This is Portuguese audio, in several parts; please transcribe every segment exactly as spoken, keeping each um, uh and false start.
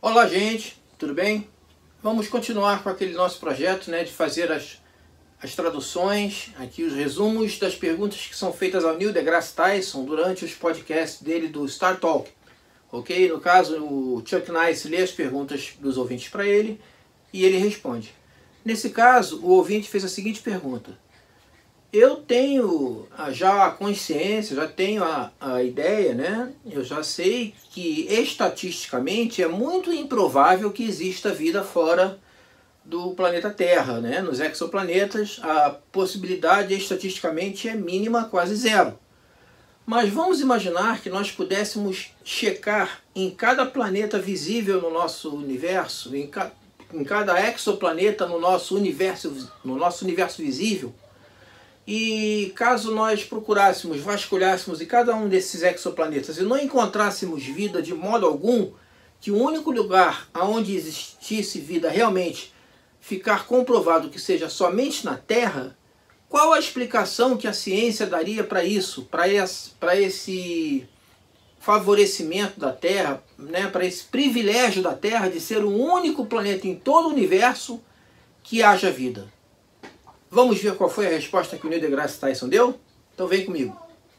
Olá, gente, tudo bem? Vamos continuar com aquele nosso projeto, né, de fazer as, as traduções, aqui os resumos das perguntas que são feitas ao Neil deGrasse Tyson durante os podcasts dele do Star Talk. Ok? No caso, o Chuck Nice lê as perguntas dos ouvintes para ele e ele responde. Nesse caso, o ouvinte fez a seguinte pergunta: eu tenho já a consciência, já tenho a, a ideia, né? Eu já sei que estatisticamente é muito improvável que exista vida fora do planeta Terra, né? Nos exoplanetas a possibilidade estatisticamente é mínima, quase zero. Mas vamos imaginar que nós pudéssemos checar em cada planeta visível no nosso universo, em, ca, em cada exoplaneta no nosso universo, no nosso universo visível. E caso nós procurássemos, vasculhássemos em cada um desses exoplanetas e não encontrássemos vida de modo algum, que o único lugar onde existisse vida realmente ficar comprovado que seja somente na Terra, qual a explicação que a ciência daria para isso, para esse, para esse favorecimento da Terra, né, para esse privilégio da Terra de ser o único planeta em todo o universo que haja vida? Vamos ver qual foi a resposta que o Neil deGrasse Tyson deu? Então vem comigo.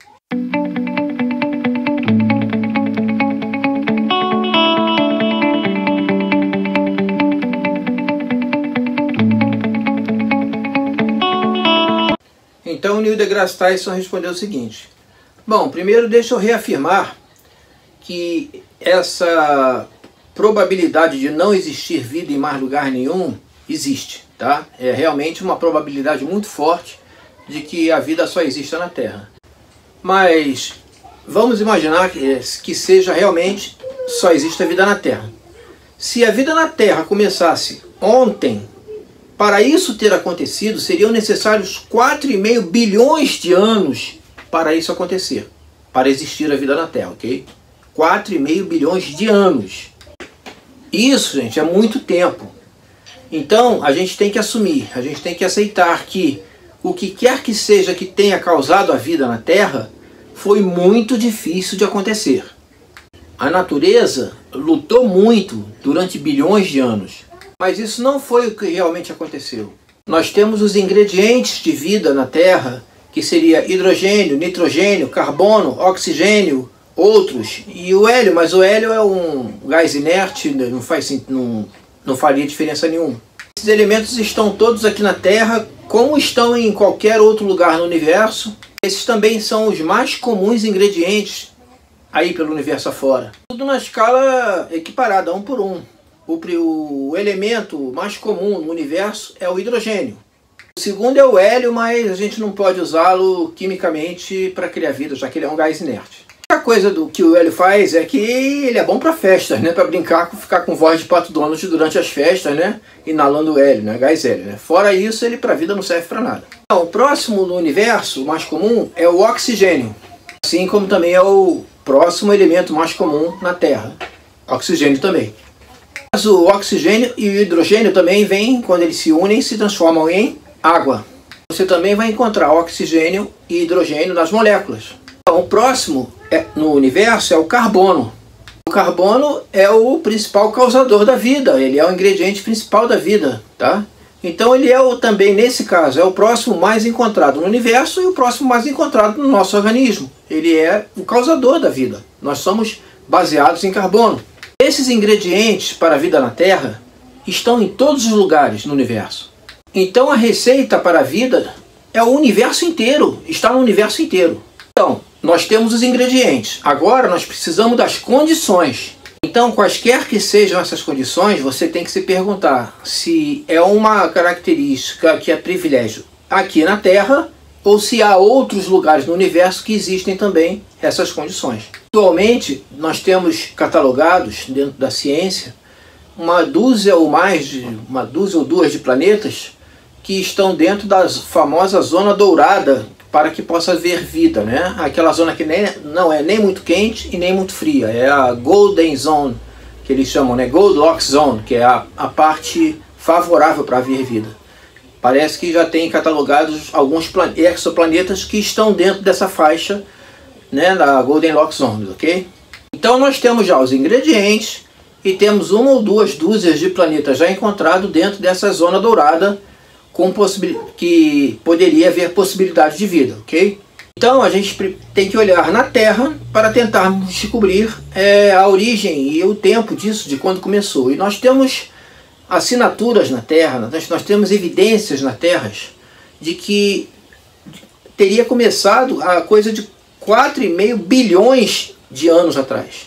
Então o Neil deGrasse Tyson respondeu o seguinte: bom, primeiro deixa eu reafirmar que essa probabilidade de não existir vida em mais lugar nenhum existe. Tá? É realmente uma probabilidade muito forte de que a vida só exista na Terra. Mas vamos imaginar que, que seja realmente só exista vida na Terra. Se a vida na Terra começasse ontem, para isso ter acontecido, seriam necessários quatro vírgula cinco bilhões de anos para isso acontecer, para existir a vida na Terra, ok? quatro vírgula cinco bilhões de anos. Isso, gente, é muito tempo. Então, a gente tem que assumir, a gente tem que aceitar que o que quer que seja que tenha causado a vida na Terra foi muito difícil de acontecer. A natureza lutou muito durante bilhões de anos, mas isso não foi o que realmente aconteceu. Nós temos os ingredientes de vida na Terra, que seria hidrogênio, nitrogênio, carbono, oxigênio, outros, e o hélio, mas o hélio é um gás inerte, não faz não não faria diferença nenhuma. Esses elementos estão todos aqui na Terra, como estão em qualquer outro lugar no universo. Esses também são os mais comuns ingredientes aí pelo universo afora. Tudo na escala equiparada, um por um. O, o elemento mais comum no universo é o hidrogênio. O segundo é o hélio, mas a gente não pode usá-lo quimicamente para criar vida, já que ele é um gás inerte. A coisa do que o hélio faz é que ele é bom para festas, né? Para brincar, ficar com voz de Pato Donald durante as festas, né? Inalando hélio, né? Gás hélio, né? Fora isso, ele para a vida não serve para nada. Então, o próximo no universo, mais comum, é o oxigênio. Assim como também é o próximo elemento mais comum na Terra. Oxigênio também. Mas o oxigênio e o hidrogênio também vêm, quando eles se unem, se transformam em água. Você também vai encontrar oxigênio e hidrogênio nas moléculas. Então, o próximo é, no universo é o carbono. O carbono é o principal causador da vida, ele é o ingrediente principal da vida, tá? Então ele é o, também, nesse caso, é o próximo mais encontrado no universo e o próximo mais encontrado no nosso organismo. Ele é o causador da vida. Nós somos baseados em carbono. Esses ingredientes para a vida na Terra estão em todos os lugares no universo. Então a receita para a vida é o universo inteiro, está no universo inteiro. Então, nós temos os ingredientes. Agora nós precisamos das condições. Então, quaisquer que sejam essas condições, você tem que se perguntar se é uma característica que é privilégio aqui na Terra ou se há outros lugares no universo que existem também essas condições. Atualmente, nós temos catalogados dentro da ciência uma dúzia ou mais de uma dúzia ou duas de planetas que estão dentro da famosa zona dourada, para que possa haver vida, né? Aquela zona que nem, não é nem muito quente e nem muito fria, é a Golden Zone, que eles chamam, né? Goldilocks Zone, que é a, a parte favorável para haver vida. Parece que já tem catalogados alguns exoplanetas que estão dentro dessa faixa, né, da Goldilocks Zone, ok? Então nós temos já os ingredientes, e temos uma ou duas dúzias de planetas já encontrados dentro dessa zona dourada com que poderia haver possibilidade de vida, ok? Então a gente tem que olhar na Terra para tentarmos descobrir é, a origem e o tempo disso, de quando começou. E nós temos assinaturas na Terra, nós, nós temos evidências na Terra de que teria começado a coisa de quatro e meio bilhões de anos atrás.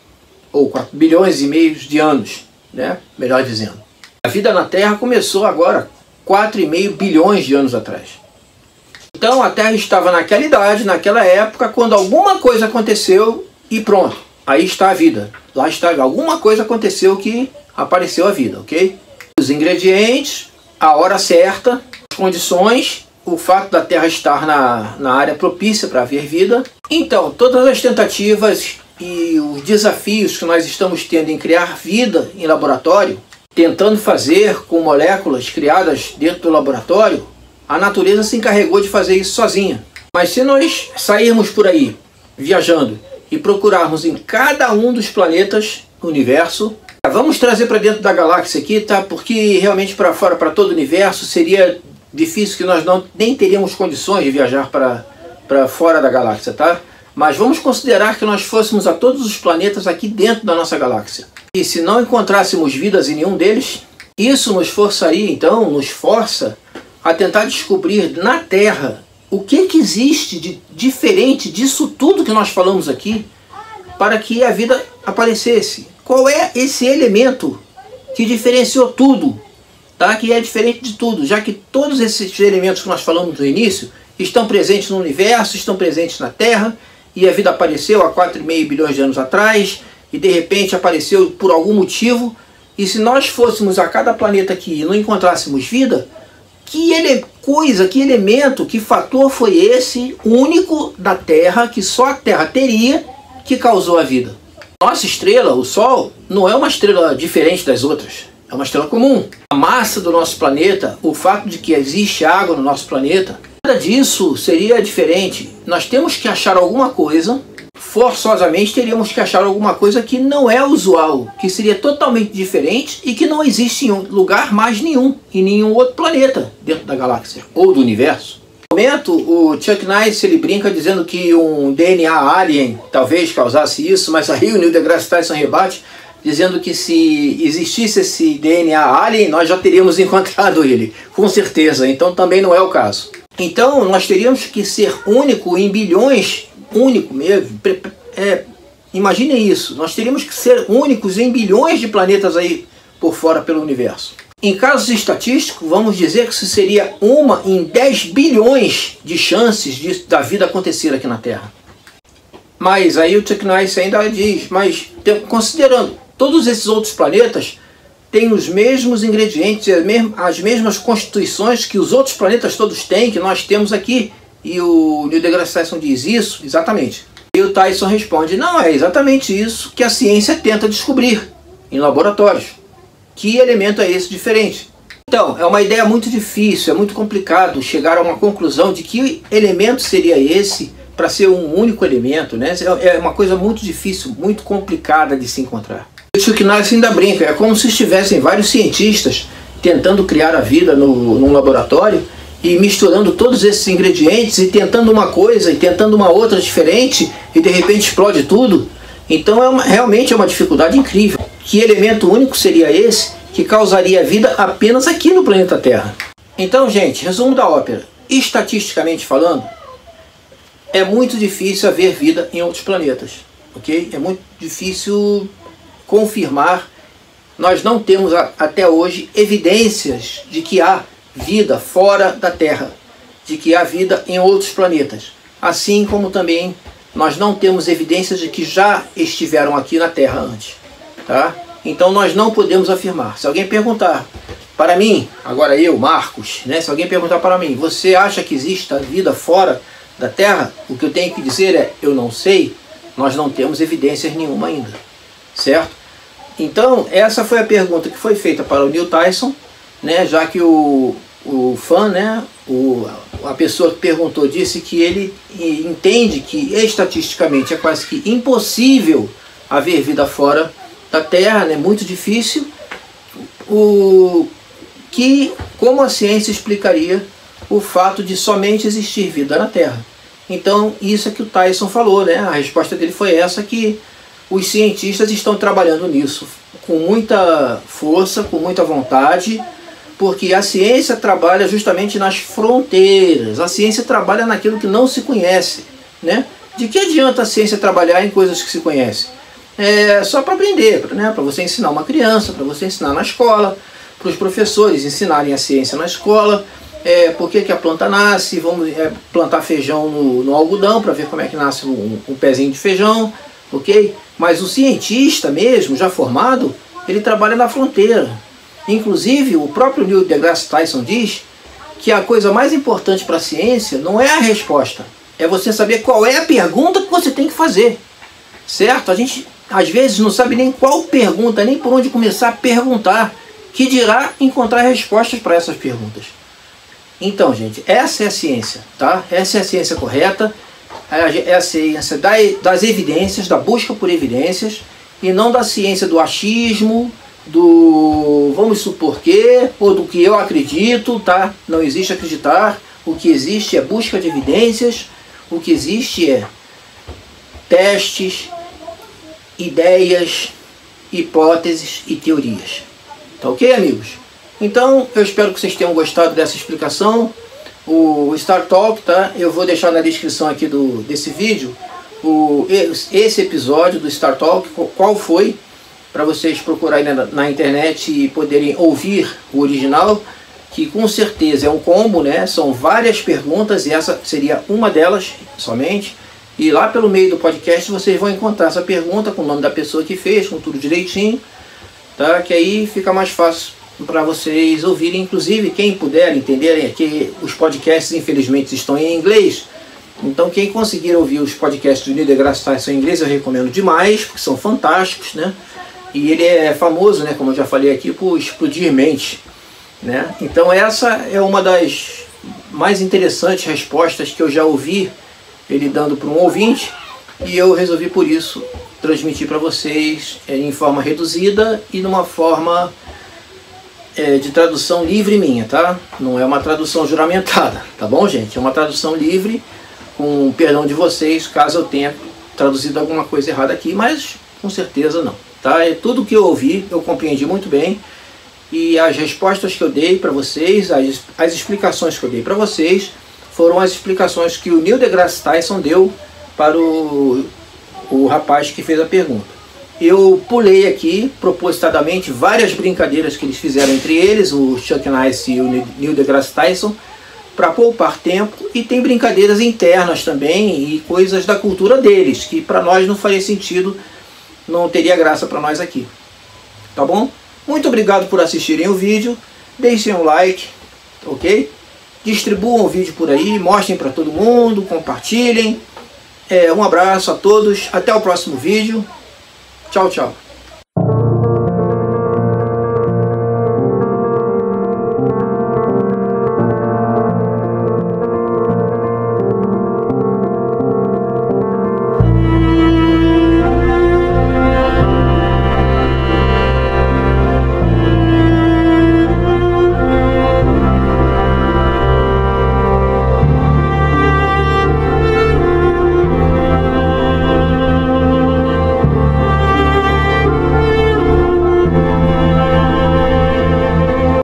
Ou quatro bilhões e meio de anos, né? Melhor dizendo. A vida na Terra começou agora quatro e meio bilhões de anos atrás. Então a Terra estava naquela idade, naquela época, quando alguma coisa aconteceu e pronto, aí está a vida. Lá está, alguma coisa aconteceu que apareceu a vida, ok? Os ingredientes, a hora certa, as condições, o fato da Terra estar na, na área propícia para haver vida. Então, todas as tentativas e os desafios que nós estamos tendo em criar vida em laboratório, tentando fazer com moléculas criadas dentro do laboratório, a natureza se encarregou de fazer isso sozinha. Mas se nós sairmos por aí, viajando, e procurarmos em cada um dos planetas do universo, vamos trazer para dentro da galáxia aqui, tá? Porque realmente para fora, para todo o universo, seria difícil, que nós não, nem teríamos condições de viajar para, para fora da galáxia, tá? Mas vamos considerar que nós fôssemos a todos os planetas aqui dentro da nossa galáxia. E se não encontrássemos vidas em nenhum deles, isso nos forçaria, então, nos força a tentar descobrir na Terra o que, que existe de diferente disso tudo que nós falamos aqui para que a vida aparecesse. Qual é esse elemento que diferenciou tudo, tá? Que é diferente de tudo, já que todos esses elementos que nós falamos no início estão presentes no universo, estão presentes na Terra, e a vida apareceu há quatro e meio bilhões de anos atrás, e de repente apareceu por algum motivo, e se nós fôssemos a cada planeta aqui e não encontrássemos vida, que ele, coisa, que elemento, que fator foi esse único da Terra, que só a Terra teria, que causou a vida? Nossa estrela, o Sol, não é uma estrela diferente das outras, é uma estrela comum. A massa do nosso planeta, o fato de que existe água no nosso planeta, nada disso seria diferente. Nós temos que achar alguma coisa, forçosamente teríamos que achar alguma coisa que não é usual, que seria totalmente diferente e que não existe em lugar mais nenhum, em nenhum outro planeta dentro da galáxia ou do universo. No momento, o Chuck Nice ele brinca dizendo que um D N A alien talvez causasse isso, mas aí o Neil deGrasse Tyson rebate, dizendo que se existisse esse D N A alien, nós já teríamos encontrado ele, com certeza. Então também não é o caso. Então nós teríamos que ser único em bilhões, único mesmo, é, imaginem isso, nós teríamos que ser únicos em bilhões de planetas aí por fora pelo universo. Em casos estatísticos, vamos dizer que isso seria uma em dez bilhões de chances de, da vida acontecer aqui na Terra. Mas aí o Chuck Nice ainda diz, mas considerando todos esses outros planetas, têm os mesmos ingredientes, as mesmas constituições que os outros planetas todos têm, que nós temos aqui. E o Neil deGrasse Tyson diz isso, exatamente. E o Tyson responde, não, é exatamente isso que a ciência tenta descobrir em laboratórios. Que elemento é esse diferente? Então, é uma ideia muito difícil, é muito complicado chegar a uma conclusão de que elemento seria esse para ser um único elemento, né? É uma coisa muito difícil, muito complicada de se encontrar. O Chuck Nice ainda brinca, é como se estivessem vários cientistas tentando criar a vida no, num laboratório e misturando todos esses ingredientes e tentando uma coisa e tentando uma outra diferente e de repente explode tudo. Então é uma, realmente é uma dificuldade incrível. Que elemento único seria esse que causaria vida apenas aqui no planeta Terra? Então, gente, resumo da ópera. Estatisticamente falando, é muito difícil haver vida em outros planetas, ok? É muito difícil confirmar. Nós não temos a, até hoje evidências de que há vida fora da Terra, de que há vida em outros planetas. Assim como também nós não temos evidências de que já estiveram aqui na Terra antes. Tá? Então nós não podemos afirmar. Se alguém perguntar para mim, agora eu, Marcos, né? Se alguém perguntar para mim, você acha que existe vida fora da Terra? O que eu tenho que dizer é, eu não sei, nós não temos evidências nenhuma ainda. Certo? Então, essa foi a pergunta que foi feita para o Neil Tyson, né? Já que o, o fã, né? o, a pessoa que perguntou, disse que ele entende que estatisticamente é quase que impossível haver vida fora da Terra, né, muito difícil, o que, como a ciência explicaria o fato de somente existir vida na Terra. Então, isso é que o Tyson falou, né? A resposta dele foi essa, que os cientistas estão trabalhando nisso com muita força, com muita vontade, porque a ciência trabalha justamente nas fronteiras, a ciência trabalha naquilo que não se conhece, né? De que adianta a ciência trabalhar em coisas que se conhecem? É só para aprender, né? Para você ensinar uma criança, para você ensinar na escola, para os professores ensinarem a ciência na escola, é, por que, que a planta nasce, vamos é, plantar feijão no, no algodão para ver como é que nasce um, um pezinho de feijão, ok? Mas o cientista mesmo, já formado, ele trabalha na fronteira. Inclusive, o próprio Neil deGrasse Tyson diz que a coisa mais importante para a ciência não é a resposta, é você saber qual é a pergunta que você tem que fazer, certo? A gente, às vezes, não sabe nem qual pergunta, nem por onde começar a perguntar, que dirá encontrar respostas para essas perguntas. Então, gente, essa é a ciência, tá? Essa é a ciência correta, é a ciência das evidências, da busca por evidências, e não da ciência do achismo, do vamos supor que, ou do que eu acredito, tá? Não existe acreditar, o que existe é busca de evidências, o que existe é testes, ideias, hipóteses e teorias. Tá ok, amigos? Então, eu espero que vocês tenham gostado dessa explicação. O Star Talk, tá? Eu vou deixar na descrição aqui do, desse vídeo o, esse episódio do Star Talk, qual foi, para vocês procurarem na, na internet e poderem ouvir o original, que com certeza é um combo, né? São várias perguntas e essa seria uma delas somente. E lá pelo meio do podcast vocês vão encontrar essa pergunta com o nome da pessoa que fez, com tudo direitinho, tá? Que aí fica mais fácil para vocês ouvirem, inclusive quem puder entender, que os podcasts infelizmente estão em inglês, então quem conseguir ouvir os podcasts do Neil deGrasse Tyson em inglês eu recomendo demais, porque são fantásticos, né? E ele é famoso, né, como eu já falei aqui, por explodir mente, né? Então essa é uma das mais interessantes respostas que eu já ouvi ele dando para um ouvinte, e eu resolvi por isso transmitir para vocês em forma reduzida e numa forma É, de tradução livre minha, tá? Não é uma tradução juramentada, tá bom, gente? É uma tradução livre, com perdão de vocês, caso eu tenha traduzido alguma coisa errada aqui, mas com certeza não, tá? É tudo que eu ouvi, eu compreendi muito bem, e as respostas que eu dei para vocês, as, as explicações que eu dei para vocês, foram as explicações que o Neil deGrasse Tyson deu para o, o rapaz que fez a pergunta. Eu pulei aqui, propositadamente, várias brincadeiras que eles fizeram entre eles, o Chuck Nice e o Neil deGrasse Tyson, para poupar tempo, e tem brincadeiras internas também, e coisas da cultura deles, que para nós não faria sentido, não teria graça para nós aqui. Tá bom? Muito obrigado por assistirem o vídeo, deixem um like, ok? Distribuam o vídeo por aí, mostrem para todo mundo, compartilhem. É, um abraço a todos, até o próximo vídeo. Tchau, tchau.